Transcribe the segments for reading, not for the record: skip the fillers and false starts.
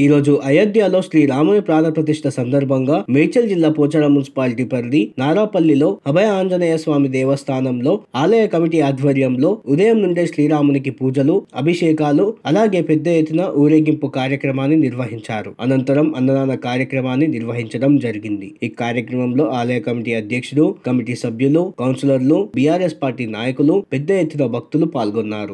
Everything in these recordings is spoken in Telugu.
ఈ రోజు అయోధ్యలో శ్రీరాముని ప్రాణప్రతిష్ఠ సందర్భంగా మేడ్చల్ జిల్లా పోచారం మున్సిపాలిటీ పరిధి నారాపల్లిలో అభయ ఆంజనేయ స్వామి దేవస్థానంలో ఆలయ కమిటీ ఆధ్వర్యంలో ఉదయం నుండే శ్రీరామునికి పూజలు, అభిషేకాలు, అలాగే పెద్ద ఎత్తున ఊరేగింపు కార్యక్రమాన్ని నిర్వహించారు. అనంతరం అన్నదాన కార్యక్రమాన్ని నిర్వహించడం జరిగింది. ఈ కార్యక్రమంలో ఆలయ కమిటీ అధ్యక్షుడు, కమిటీ సభ్యులు, కౌన్సిలర్లు, బీఆర్ఎస్ పార్టీ నాయకులు, పెద్ద ఎత్తున భక్తులు పాల్గొన్నారు.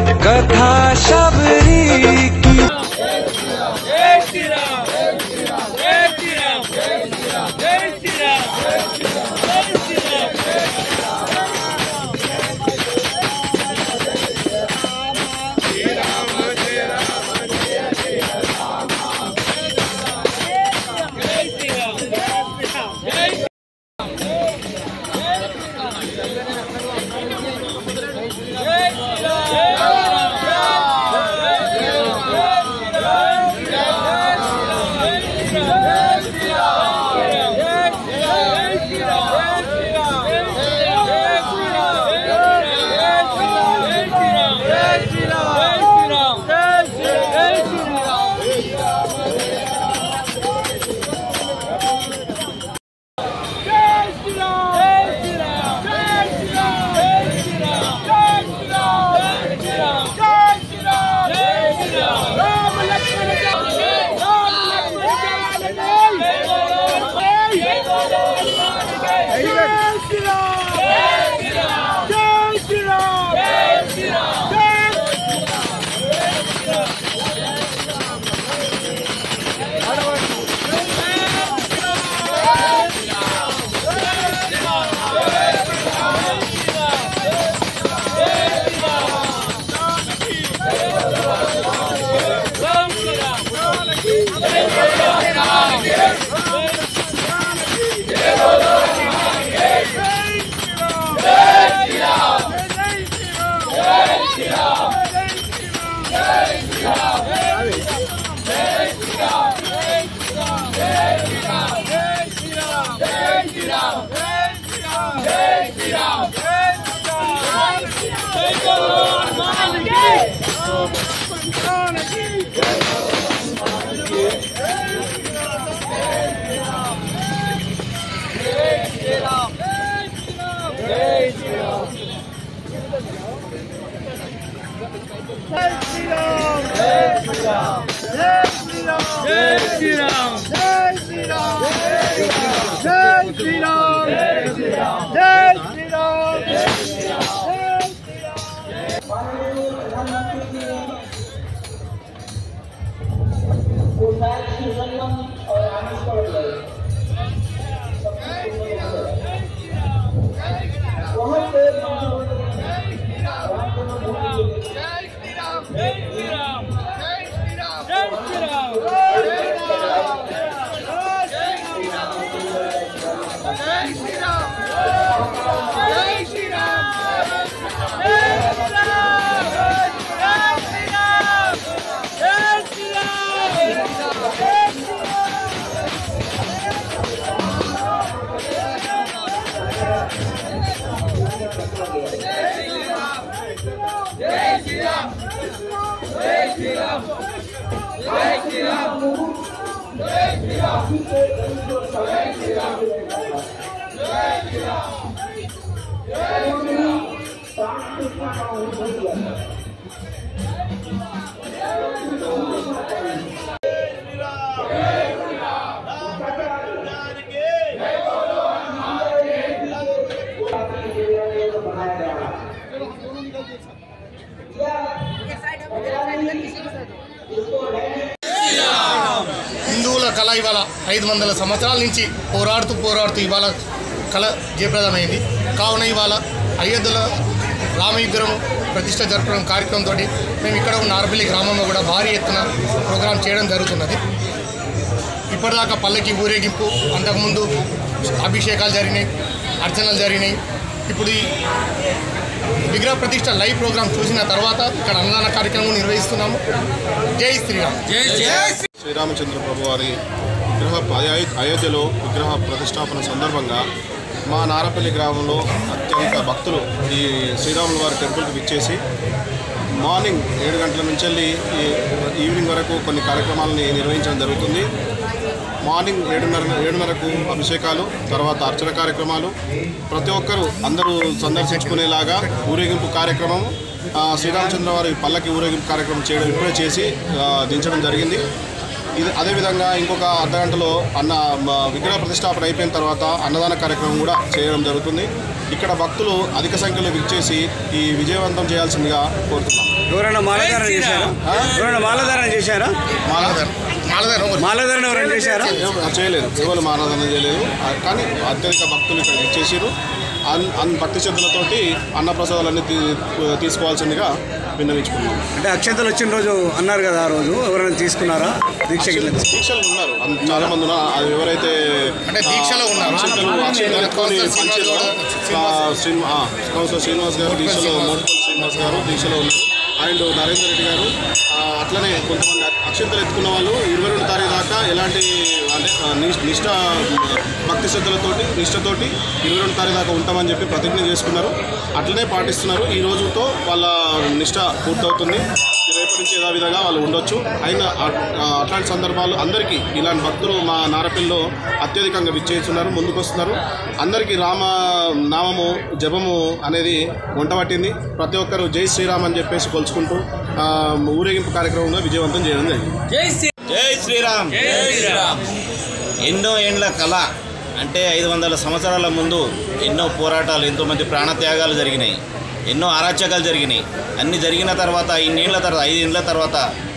హిందువుల కళ ఇవాళ 500 సంవత్సరాల నుంచి పోరాడుతూ ఇవాళ కళ జయప్రదమైంది. కావున ఇవాళ అయోధ్యలో రామ విగ్రహం ప్రతిష్ట జరపడం కార్యక్రమంతో మేము ఇక్కడ నారపల్లి గ్రామంలో కూడా భారీ ఎత్తున ప్రోగ్రాం చేయడం జరుగుతున్నది. ఇప్పటిదాకా పల్లకి ఊరేగింపు, అంతకుముందు అభిషేకాలు జరిగినాయి, అర్చనలు జరిగినాయి. ఇప్పుడు ఈ విగ్రహ ప్రతిష్ట లైవ్ ప్రోగ్రాం చూసిన తర్వాత ఇక్కడ అన్నదాన కార్యక్రమం నిర్వహిస్తున్నాము. జై శ్రీరామ్. శ్రీరామచంద్ర ప్రభు వారి అయోధ్యలో విగ్రహ ప్రతిష్టాపన సందర్భంగా మా నారపల్లి గ్రామంలో అత్యంత భక్తులు ఈ శ్రీరాముల వారి టెంపుల్కి విచ్చేసి మార్నింగ్ 7 గంటల నుంచి వెళ్ళి ఈవినింగ్ వరకు కొన్ని కార్యక్రమాలని నిర్వహించడం జరుగుతుంది. మార్నింగ్ 7:30కు అభిషేకాలు, తర్వాత అర్చన కార్యక్రమాలు, ప్రతి ఒక్కరూ అందరూ సందర్శించుకునేలాగా ఊరేగింపు కార్యక్రమం, శ్రీరామచంద్ర వారి పల్లకి ఊరేగింపు కార్యక్రమం చేయడం ఇప్పుడే చేసి దించడం జరిగింది. ఇది అదేవిధంగా ఇంకొక అర్ధగంటలో విగ్రహ ప్రతిష్టాపన అయిపోయిన తర్వాత అన్నదాన కార్యక్రమం కూడా చేయడం జరుగుతుంది. ఇక్కడ భక్తులు అధిక సంఖ్యలో విచ్చేసి ఈ విజయవంతం చేయాల్సిందిగా కోరుతున్నాం. ఎవరైనా మాలధారణ చేశారా? మాలధారణ ఎవరైనా చేశారా? చేయలేదు, ఎవరు మాలధారణ చేయలేదు. కానీ అత్యధిక భక్తులు ఇక్కడ విచ్చేసారు. భక్తి శ్రద్ధలతోటి అన్నప్రసాదాలన్నీ తీసుకోవాల్సిందిగా విన్నవించుకున్నాం. అంటే అక్షంతలు వచ్చిన రోజు అన్నారు కదా, ఆ రోజు ఎవరైనా తీసుకున్నారా? దీక్షలు ఉన్నారు చాలా మంది ఉన్నారు. అది ఎవరైతే దీక్షలో ఉన్నారు శ్రీనివాస్ గారు దీక్షలో, మోటుపల్లి శ్రీనివాస్ గారు దీక్షలో ఉన్నారు, అండ్ నరేందర్ రెడ్డి గారు. అట్లనే కొంతమంది అక్షంతలు ఎత్తుకున్న వాళ్ళు 22 తారీఖు దాకా ఎలాంటి అంటే భక్తి శ్రద్ధలతోటి నిష్ఠతోటి 22 తారీఖు దాకా ఉంటామని చెప్పి ప్రతిజ్ఞ చేసుకున్నారు. అట్లనే పాటిస్తున్నారు. ఈ రోజుతో వాళ్ళ నిష్ఠ పూర్తవుతుంది. రేపటి నుంచి యథావిధంగా వాళ్ళు ఉండొచ్చు. అయినా అట్లాంటి సందర్భాలు అందరికీ ఇలాంటి భక్తులు మా నారపల్లిలో అత్యధికంగా విచ్చేస్తున్నారు, ముందుకొస్తున్నారు. అందరికీ నామము జపము అనేది వంటబట్టింది. ప్రతి ఒక్కరు జై శ్రీరామ్ అని చెప్పేసి కొలుచుకుంటూ ఊరేగింపు కార్యక్రమంలో విజయవంతం చేయడం జరిగింది. జై శ్రీరామ్. ఎన్నో ఏండ్ల కళ అంటే 500 సంవత్సరాల ముందు ఎన్నో పోరాటాలు, ఎంతోమంది ప్రాణత్యాగాలు జరిగినాయి, ఎన్నో అరాచకాలు జరిగినాయి. అన్నీ జరిగిన తర్వాత 5 ఏళ్ళ తర్వాత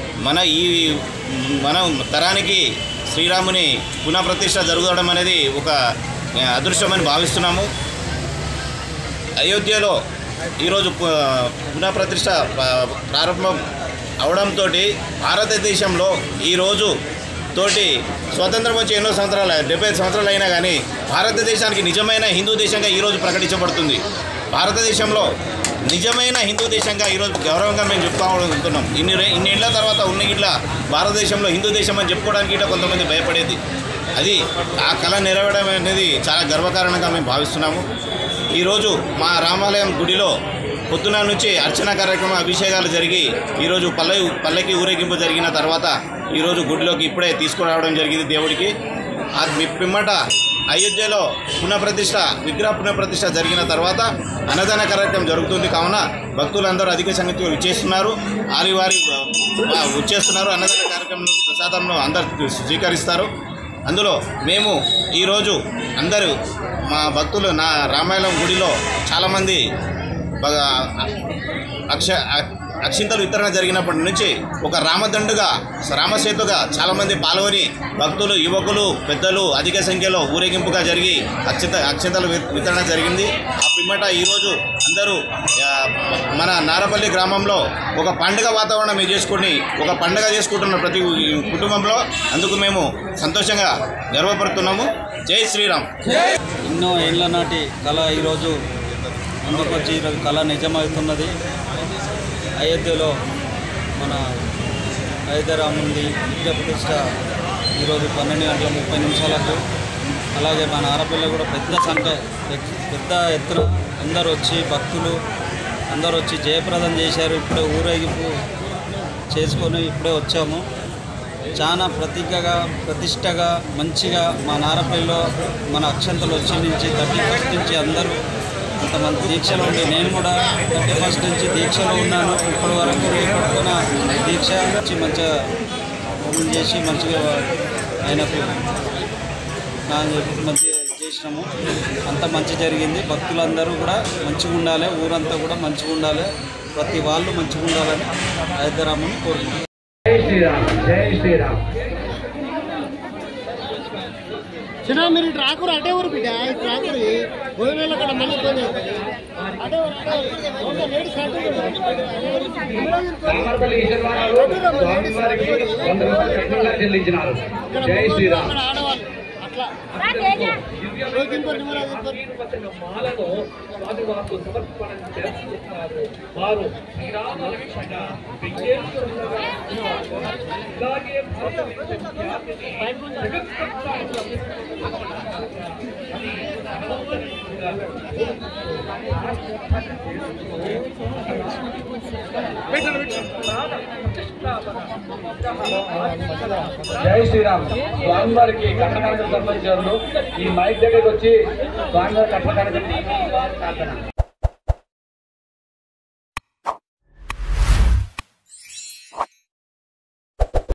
మన తరానికి శ్రీరాముని పునఃప్రతిష్ఠ జరగడం అనేది ఒక అదృష్టమని భావిస్తున్నాము. అయోధ్యలో ఈరోజు పునఃప్రతిష్ఠ ప్రారంభం అవడంతో భారతదేశంలో ఈరోజు స్వతంత్రం వచ్చి ఎన్నో సంవత్సరాలు 75 సంవత్సరాలు అయినా కానీ భారతదేశానికి నిజమైన హిందూ దేశంగా ఈరోజు ప్రకటించబడుతుంది. భారతదేశంలో నిజమైన హిందూ దేశంగా ఈరోజు గౌరవంగా మేము చెప్పుకోవాలనుకుంటున్నాం. ఇన్ని ఏళ్ల తర్వాత ఉన్న ఇట్లా భారతదేశంలో హిందూ దేశం అని చెప్పుకోవడానికి ఇట్లా కొంతమంది భయపడేది. అది ఆ కళ నెరవేరడం అనేది చాలా గర్వకారణంగా మేము భావిస్తున్నాము. ఈరోజు మా రామాలయం గుడిలో పొద్దున నుంచి అర్చన కార్యక్రమం, అభిషేకాలు జరిగి ఈరోజు పల్లకి ఊరేగింపు జరిగిన తర్వాత ఈరోజు గుడిలోకి ఇప్పుడే తీసుకురావడం జరిగింది దేవుడికి. పిమ్మట అయోధ్యలో విగ్రహ పునఃప్రతిష్ఠ జరిగిన తర్వాత అన్నదాన కార్యక్రమం జరుగుతుంది. కావున భక్తులందరూ అధిక సంఖ్యలో విచ్చేస్తున్నారు, వారి వచ్చేస్తున్నారు. అన్నదాన కార్యక్రమం ప్రసాదంలో అందరూ స్వీకరిస్తారు. అందులో మేము ఈరోజు అందరూ మా భక్తులు నా రామాయణం గుడిలో చాలామంది అక్షింతలు వితరణ జరిగినప్పటి నుంచి ఒక రామసేతుగా చాలామంది పాల్గొని భక్తులు, యువకులు, పెద్దలు అధిక సంఖ్యలో ఊరేగింపుగా జరిగి అక్షింతలు వితరణ జరిగింది. ఆ పిమ్మట ఈరోజు అందరూ మన నారపల్లి గ్రామంలో ఒక పండుగ వాతావరణం చేసుకుని ఒక పండుగ చేసుకుంటున్న ప్రతి కుటుంబంలో అందుకు మేము సంతోషంగా గర్వపడుతున్నాము. జై శ్రీరామ్. ఎన్నో ఏళ్ల నాటి కళ ఈరోజు ముందుకొచ్చి ఈరోజు కళ నిజమవుతున్నది. అయోధ్యలో మన అయోధ్యరాముంది విగ్రహ ప్రతిష్ఠ ఈరోజు 12:30 అలాగే మన నారపల్లి కూడా పెద్ద ఎత్తున అందరూ వచ్చి భక్తులు అందరూ వచ్చి జయప్రదం చేశారు. ఇప్పుడే ఊరేగింపు చేసుకొని ఇప్పుడే వచ్చాము. చాలా ప్రతిష్టగా మంచిగా మా నారపల్లిలో మన అక్షంతలు వచ్చి నుంచి 31st నుంచి అందరూ కొంతమంది దీక్షలో ఉండి, నేను కూడా 31st నుంచి దీక్షలో ఉన్నాను. ఇప్పటి వరకు పట్టుకున్న దీక్ష వచ్చి మంచిగా హోమం చేసి మంచిగా ఆయనకు మంచిగా చేసినాము. అంత మంచి జరిగింది. భక్తులందరూ కూడా మంచిగా ఉండాలి, ఊరంతా కూడా మంచిగా ఉండాలి, ప్రతి వాళ్ళు మంచిగా ఉండాలని అయోధ్యరాముని కోరుకుంటున్నాను. జై శ్రీరామ్. జై శ్రీరామ్. చిన్న మీరు ట్రాకురు అటే ఊరు బిడ్డ ట్రాకురు గోధుమల కడ మళ్ళీ జై శ్రీరామ్. ఆడవాళ్ళు అట్లా మాలను స్వామివారు సమర్పణం చేస్తున్నారు. వారు శ్రీరామ రక్షణ ఇలాగే భారతదేశం జై శ్రీరామ్. స్వామివారికి కట్టకానికి సంబంధించిన ఈ మైక్ దగ్గరికి వచ్చి స్వామివారి కట్టకానికి